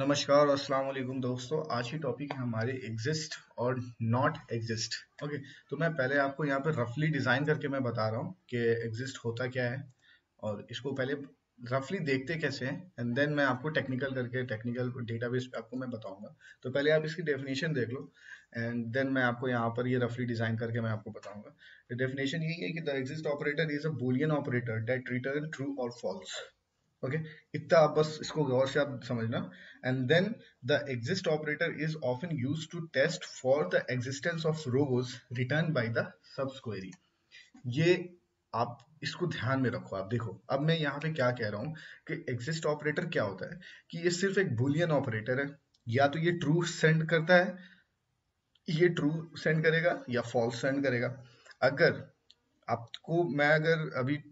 नमस्कार और अस्सलाम वालेकुम दोस्तों। आज की टॉपिक है हमारे एग्जिस्ट और नॉट एग्जिस्ट। ओके, तो मैं पहले आपको यहाँ पे रफली डिजाइन करके मैं बता रहा हूँ कि एग्जिस्ट होता क्या है और इसको पहले रफली देखते कैसे हैं, एंड देन मैं आपको टेक्निकल करके टेक्निकल डेटाबेस पे आपको मैं बताऊंगा। तो पहले आप इसकी डेफिनेशन देख लो एंड देन मैं आपको यहाँ पर ये रफली डिजाइन करके मैं आपको बताऊंगा। डेफिनेशन यही है कि the exist operator is a Boolean operator that return true और फॉल्स। ओके, इतना आप बस इसको गौर से आप समझना। And then the exist operator is often use to test for the existence of rows return by the subquery. ये आप इसको ध्यान में रखो। आप देखो अब मैं यहाँ पे क्या कह रहा हूँ कि एग्जिस्ट ऑपरेटर क्या होता है, कि ये सिर्फ एक बूलियन ऑपरेटर है। या तो ये ट्रू सेंड करता है, ये ट्रू सेंड करेगा या फॉल्स सेंड करेगा। अगर आपको मैं अगर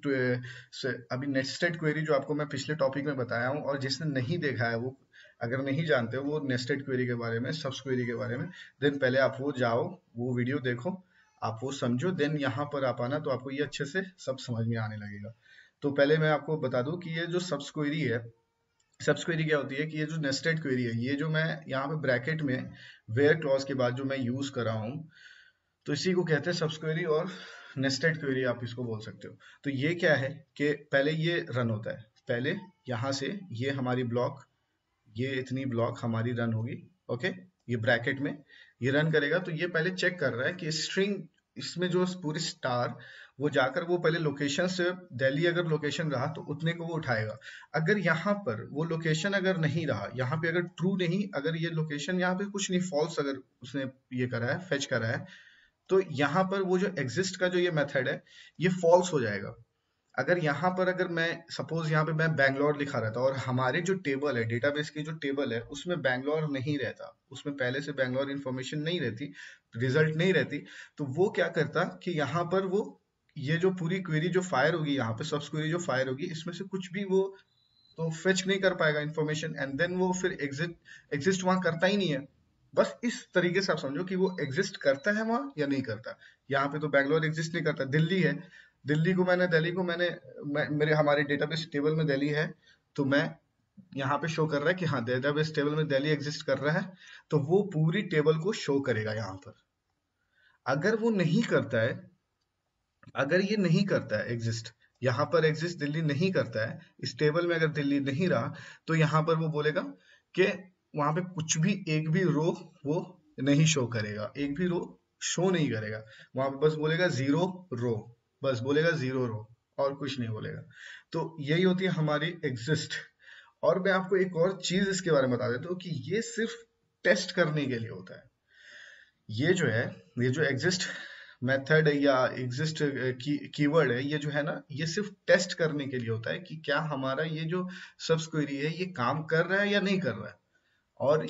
अभी नेस्टेड क्वेरी जो आपको मैं पिछले टॉपिक में बताया हूँ, और जिसने नहीं देखा है वो अगर नहीं जानते हो वो नेस्टेड क्वेरी के बारे में, सबस क्वेरी के बारे में, देन पहले आप वो जाओ, वो वीडियो देखो, आप वो समझो, देन यहाँ पर आप आना तो आपको ये अच्छे से सब समझ में आने लगेगा। तो पहले मैं आपको बता दूं कि ये जो सबस क्वेरी है, सबस क्वेरी क्या होती है, कि ये जो नेस्टेड क्वेरी है, ये जो मैं यहाँ पे ब्रैकेट में वेयर क्लॉज के बाद जो मैं यूज कर रहा हूँ, तो इसी को कहते हैं सबस क्वेरी और नेस्टेड क्वेरी आप इसको बोल सकते हो। तो ये क्या है कि पहले ये रन होता है, पहले यहाँ से ये हमारी ब्लॉक, ये इतनी ब्लॉक हमारी रन होगी। ओके, ये ब्रैकेट में ये रन करेगा, तो ये पहले चेक कर रहा है कि स्ट्रिंग इसमें जो पूरी स्टार, वो जाकर वो पहले लोकेशन से दिल्ली अगर लोकेशन रहा तो उतने को वो उठाएगा। अगर यहाँ पर वो लोकेशन अगर नहीं रहा, यहाँ पे अगर ट्रू नहीं, अगर ये लोकेशन यहाँ पे कुछ नहीं, फॉल्स अगर उसने ये करा है, फेच करा है, तो यहाँ पर वो जो एग्जिस्ट का जो ये मेथड है, ये फॉल्स हो जाएगा। अगर यहाँ पर अगर मैं सपोज यहाँ पे मैं बैंगलोर लिखा रहता और हमारे जो टेबल है, डेटाबेस की जो टेबल है, उसमें बैंगलोर नहीं रहता, उसमें पहले से बैंगलोर इन्फॉर्मेशन नहीं रहती, रिजल्ट नहीं रहती, तो वो क्या करता कि यहाँ पर वो ये जो पूरी क्वेरी जो फायर होगी, यहाँ पे सब क्वेरी जो फायर होगी, इसमें से कुछ भी वो तो फेच नहीं कर पाएगा इन्फॉर्मेशन, एंड देन वो फिर एग्जिस्ट वहां करता ही नहीं है। बस इस तरीके से आप समझो कि वो एग्जिस्ट करता है वहां या नहीं करता। यहाँ पे तो बैंगलोर एग्जिस्ट नहीं करता, दिल्ली है, दिल्ली को मैंने मेरे हमारे डेटाबेस टेबल में दिल्ली है, तो मैं यहाँ पे शो कर रहा है कि हाँ डेटाबेस टेबल में दिल्ली एग्जिस्ट कर रहा है, तो वो पूरी टेबल को शो करेगा यहाँ पर। अगर वो नहीं करता है, अगर ये नहीं करता है एग्जिस्ट, यहाँ पर एग्जिस्ट दिल्ली नहीं करता है, इस टेबल में अगर दिल्ली नहीं रहा, तो यहाँ पर वो बोलेगा कि वहां पे कुछ भी एक भी रो वो नहीं शो करेगा, एक भी रो शो नहीं करेगा। वहां पे बस बोलेगा जीरो रो, बस बोलेगा जीरो रो, और कुछ नहीं बोलेगा। तो यही होती है हमारी एग्जिस्ट। और मैं आपको एक और चीज इसके बारे में बता देता हूँ कि ये सिर्फ टेस्ट करने के लिए होता है। ये जो है, ये जो एग्जिस्ट मेथड या एग्जिस्ट कीवर्ड है, ये जो है ना, ये सिर्फ टेस्ट करने के लिए होता है कि क्या हमारा ये जो सब क्वेरी है ये काम कर रहा है या नहीं कर रहा है। और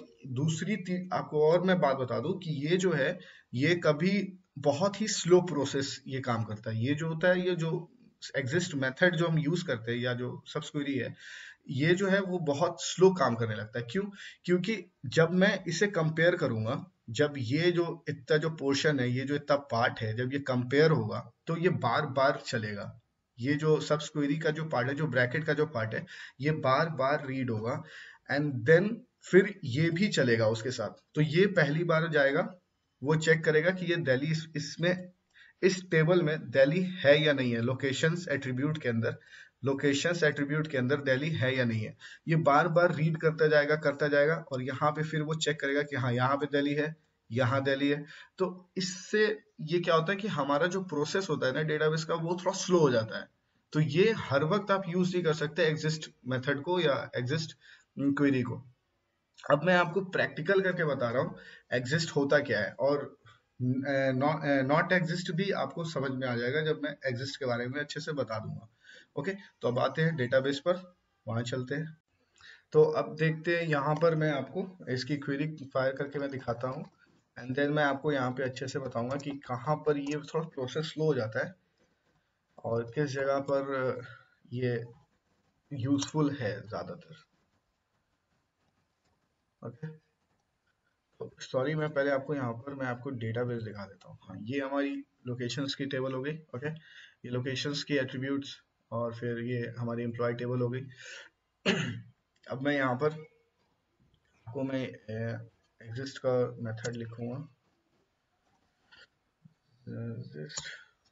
आपको और मैं बात बता दूं कि ये जो है, ये कभी बहुत ही स्लो प्रोसेस ये काम करता है। ये जो होता है, ये जो एग्जिस्ट मेथड जो हम यूज करते हैं या जो सब क्वेरी है, ये जो है वो बहुत स्लो काम करने लगता है। क्यों? क्योंकि जब मैं इसे कंपेयर करूंगा, जब ये जो इतना जो पोर्शन है, ये जो इतना पार्ट है, जब ये कंपेयर होगा तो ये बार बार चलेगा। ये जो सब क्वेरी का जो पार्ट है, जो ब्रैकेट का जो पार्ट है, ये बार बार रीड होगा, एंड देन फिर ये भी चलेगा उसके साथ। तो ये पहली बार जाएगा, वो चेक करेगा कि ये दिल्ली इसमें इस टेबल में दिल्ली है या नहीं है, लोकेशंस एट्रीब्यूट के अंदर, लोकेशंस एट्रीब्यूट के अंदर दिल्ली है या नहीं है। ये बार बार रीड करता जाएगा, और यहाँ पे फिर वो चेक करेगा कि हाँ यहाँ पे दिल्ली है, यहाँ दिल्ली है। तो इससे ये क्या होता है कि हमारा जो प्रोसेस होता है ना डेटाबेस का, वो थोड़ा स्लो हो जाता है। तो ये हर वक्त आप यूज नहीं कर सकते एग्जिस्ट मेथड को या एग्जिस्ट क्वेरी को। अब मैं आपको प्रैक्टिकल करके बता रहा हूँ एग्जिस्ट होता क्या है, और नॉट एग्जिस्ट भी आपको समझ में आ जाएगा जब मैं एग्जिस्ट के बारे में अच्छे से बता दूंगा। ओके, तो अब आते हैं डेटाबेस पर, वहां चलते हैं। तो अब देखते हैं, यहाँ पर मैं आपको इसकी क्वेरी फायर करके मैं दिखाता हूँ, एंड देन मैं आपको यहाँ पे अच्छे से बताऊंगा कि कहाँ पर ये थोड़ा प्रोसेस स्लो हो जाता है और किस जगह पर ये यूजफुल है ज्यादातर। ओके, तो सॉरी, मैं पहले आपको यहाँ पर मैं आपको डेटाबेस दिखा देता हूँ। हाँ, ये हमारी लोकेशंस की टेबल हो गई। ओके, ये लोकेशंस की एट्रीब्यूट्स, और फिर ये हमारी एम्प्लॉय टेबल हो गई। अब मैं यहाँ पर आपको मैं एग्जिस्ट का मेथड लिखूंगा, एग्जिस्ट।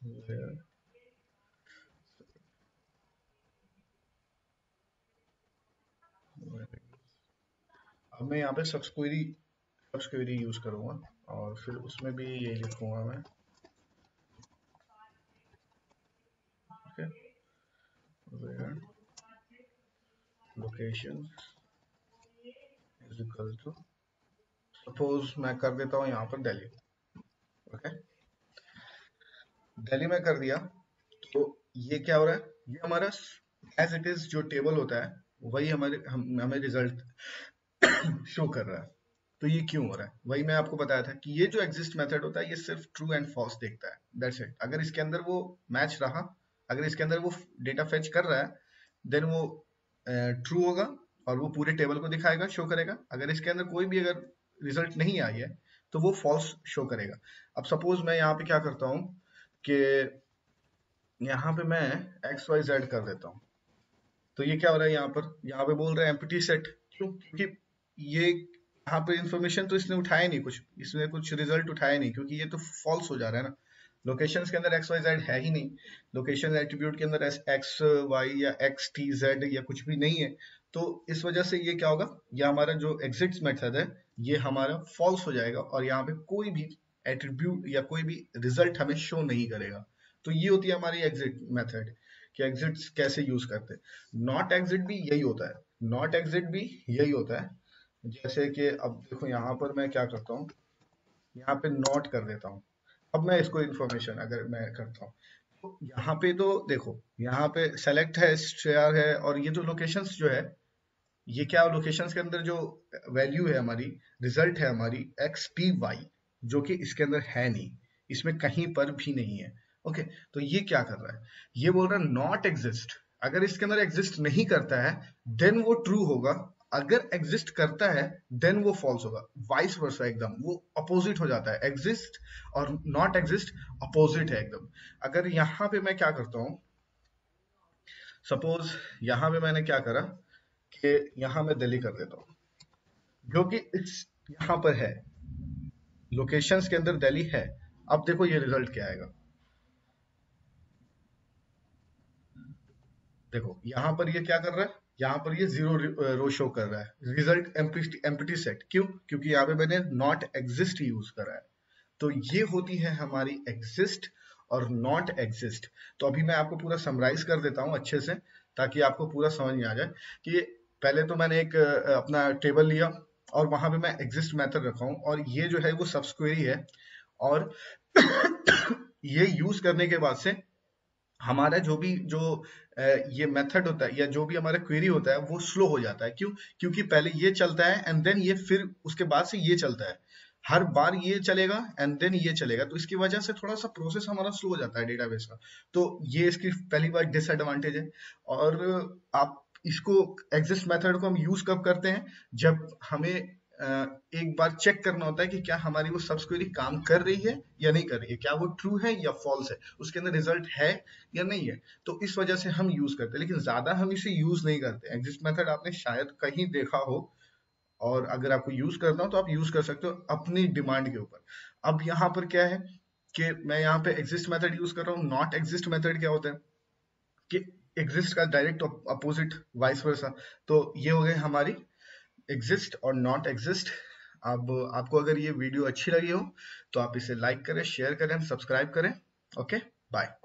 अब मैं यहाँ पे सब क्वेरी यूज करूंगा और फिर उसमें भी यही लिखूंगा मैं। Okay, where location is equal to, suppose मैं कर देता हूँ यहाँ पर दिल्ली। ओके, दिल्ली में कर दिया तो ये क्या हो रहा है, ये हमारा एज इट इज जो टेबल होता है वही हमें रिजल्ट शो कर रहा है। तो ये क्यों हो रहा है, वही मैं आपको बताया था कि ये जो एग्जिस्ट मेथड होता है ये सिर्फ ट्रू एंड फॉल्स देखता है, दैट्स इट। अगर इसके अंदर वो मैच रहा, अगर इसके अंदर वो डेटा फेच कर रहा है, देन वो ट्रू होगा और वो पूरे टेबल को दिखाएगा, शो करेगा। अगर इसके अंदर कोई भी अगर रिजल्ट नहीं आई है तो वो फॉल्स शो करेगा। अब सपोज मैं यहाँ पे क्या करता हूँ कि यहाँ पे मैं एक्स वाई जेड कर देता हूँ, तो ये क्या हो रहा है यहाँ पर, यहाँ पे बोल रहा है एम्प्टी सेट। क्यों, क्योंकि ये यहाँ पे इंफॉर्मेशन तो इसने उठाया नहीं, कुछ इसने कुछ रिजल्ट उठाया नहीं, क्योंकि ये तो फॉल्स हो जा रहा है ना। लोकेशंस के अंदर एक्स वाई जेड है ही नहीं, लोकेशन एट्रीब्यूट के अंदर एक्स वाई या एक्स टी जेड या कुछ भी नहीं है। तो इस वजह से ये क्या होगा, ये हमारा जो एग्जिट्स मेथड है ये हमारा फॉल्स हो जाएगा और यहाँ पे कोई भी एट्रीब्यूट या कोई भी रिजल्ट हमें शो नहीं करेगा। तो ये होती है हमारी एग्जिट मेथड कि एग्जिट्स कैसे यूज करते हैं। नॉट एग्जिट भी यही होता है, नॉट एग्जिट भी यही होता है। जैसे कि अब देखो यहाँ पर मैं क्या करता हूँ, यहाँ पे नोट कर देता हूँ। अब मैं इसको इन्फॉर्मेशन अगर मैं करता हूँ तो यहाँ पे तो देखो, यहाँ पे सेलेक्ट है, शेयर है, और ये जो लोकेशंस जो है, ये क्या लोकेशंस के अंदर जो वैल्यू है हमारी, रिजल्ट है हमारी एक्स टी वाई, जो कि इसके अंदर है नहीं, इसमें कहीं पर भी नहीं है। ओके, तो ये क्या कर रहा है, ये बोल रहा है नॉट एग्जिस्ट। अगर इसके अंदर एग्जिस्ट नहीं करता है देन वो ट्रू होगा, अगर एग्जिस्ट करता है देन वो फॉल्स होगा। वाइस वर्सा, एकदम वो अपोजिट हो जाता है, एग्जिस्ट और नॉट एग्जिस्ट अपोजिट है एकदम। अगर यहाँ पे मैं क्या करता हूँ, सपोज यहाँ पे मैंने क्या करा कि यहाँ मैं दिल्ली कर देता हूँ, जो कि इस यहाँ पर है, लोकेशंस के अंदर दिल्ली है। अब देखो ये रिजल्ट क्या आएगा, देखो यहाँ पर ये क्या कर रहा है, यहाँ पर ये जीरो रो शो कर रहा है, रिजल्ट एम्प्टी सेट। क्यों, क्योंकि यहाँ पे मैंने नॉट एग्जिस्ट यूज करा है। तो ये होती है हमारी एग्जिस्ट और नॉट एग्जिस्ट। तो अभी मैं आपको पूरा समराइज कर देता हूँ अच्छे से, ताकि आपको पूरा समझ में आ जाए कि पहले तो मैंने एक अपना टेबल लिया और वहां पे मैं एग्जिस्ट मेथड रखा हूँ, और ये जो है वो सब क्वेरी है। और ये यूज करने के बाद से हमारा जो भी जो ये मेथड होता है या जो भी हमारा क्वेरी होता है वो स्लो हो जाता है। क्यों, क्योंकि पहले ये चलता है एंड देन ये, फिर उसके बाद से ये चलता है, हर बार ये चलेगा एंड देन ये चलेगा। तो इसकी वजह से थोड़ा सा प्रोसेस हमारा स्लो हो जाता है डेटाबेस का। तो ये इसकी पहली बार डिसएडवांटेज है। और आप इसको एग्जिस्ट मेथड को हम यूज कब करते हैं, जब हमें एक बार चेक करना होता है कि क्या हमारी वो सब क्वेरी काम कर रही है या नहीं कर रही है, क्या वो ट्रू है या फॉल्स है, उसके अंदर रिजल्ट है या नहीं है। तो इस वजह से हम यूज करते हैं, लेकिन ज्यादा हम इसे यूज नहीं करते। एग्जिस्ट मेथड आपने शायद कहीं देखा हो, और अगर आपको यूज करना हो तो आप यूज कर सकते हो अपनी डिमांड के ऊपर। अब यहाँ पर क्या है कि मैं यहाँ पे एग्जिस्ट मेथड यूज कर रहा हूँ। नॉट एग्जिस्ट मेथड क्या होता है कि एग्जिस्ट का डायरेक्ट अपोजिट, वाइस वर्सा। तो ये हो गए हमारी एग्जिस्ट और नॉट एग्जिस्ट। अब आपको अगर ये वीडियो अच्छी लगी हो तो आप इसे लाइक करें, शेयर करें, सब्सक्राइब करें। Okay, bye.